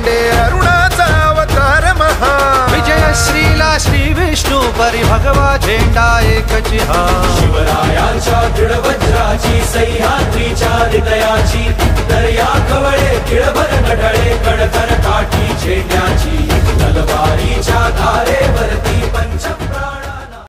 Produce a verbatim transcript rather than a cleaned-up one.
घडले अरुणाचा अवतार महा विजय श्रीला श्री विष्णू परी भगवा झेंडा एकची हा शिवरायांच्या दृढ वज्राची सह्याद्रीच्या हृदयाची दर्या खवळे किळभर